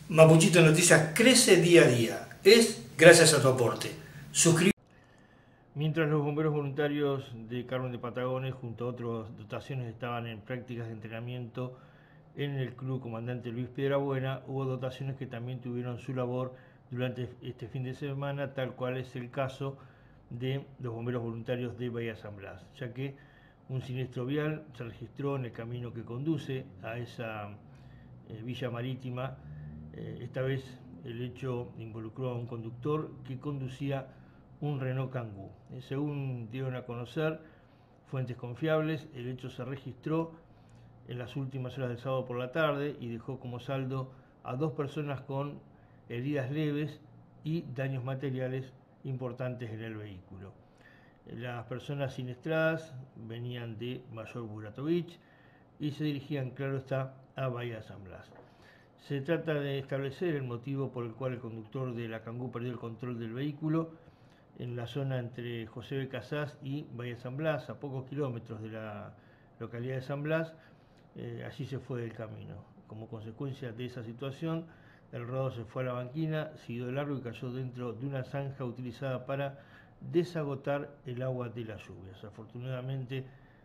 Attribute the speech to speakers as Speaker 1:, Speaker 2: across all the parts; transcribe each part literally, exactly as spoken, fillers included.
Speaker 1: Mapuchito Noticias crece día a día. Es gracias a tu aporte. Suscríbete.
Speaker 2: Mientras los bomberos voluntarios de Carmen de Patagones, junto a otras dotaciones, estaban en prácticas de entrenamiento en el Club Comandante Luis Piedrabuena, hubo dotaciones que también tuvieron su labor durante este fin de semana, tal cual es el caso de los bomberos voluntarios de Bahía San Blas, ya que un siniestro vial se registró en el camino que conduce a esa eh, villa marítima. Eh, esta vez el hecho involucró a un conductor que conducía un Renault Kangoo. Eh, según dieron a conocer fuentes confiables, el hecho se registró en las últimas horas del sábado por la tarde y dejó como saldo a dos personas con heridas leves y daños materiales importantes en el vehículo. Las personas siniestradas venían de Mayor Buratovich y se dirigían, claro está, a Bahía San Blas. Se trata de establecer el motivo por el cual el conductor de la Kangoo perdió el control del vehículo en la zona entre José B. Casás y Bahía San Blas, a pocos kilómetros de la localidad de San Blas. Eh, allí se fue del camino. Como consecuencia de esa situación, el rodado se fue a la banquina, siguió de largo y cayó dentro de una zanja utilizada para desagotar el agua de las lluvias. Afortunadamente,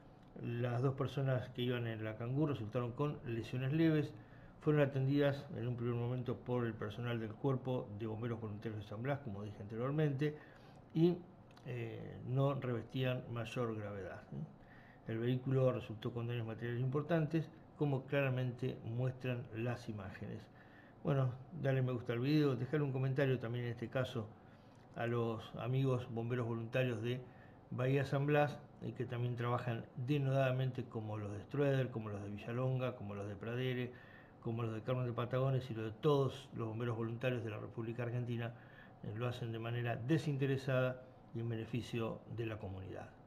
Speaker 2: las dos personas que iban en la Kangoo resultaron con lesiones leves. Fueron atendidas en un primer momento por el personal del Cuerpo de Bomberos Voluntarios de San Blas, como dije anteriormente, y eh, no revestían mayor gravedad. El vehículo resultó con daños materiales importantes, como claramente muestran las imágenes. Bueno, dale me gusta al video, dejar un comentario también en este caso a los amigos bomberos voluntarios de Bahía San Blas, eh, que también trabajan denodadamente, como los de Strueder, como los de Villalonga, como los de Pradere, como los de Carmen de Patagones y los de todos los bomberos voluntarios de la República Argentina. Eh, lo hacen de manera desinteresada y en beneficio de la comunidad.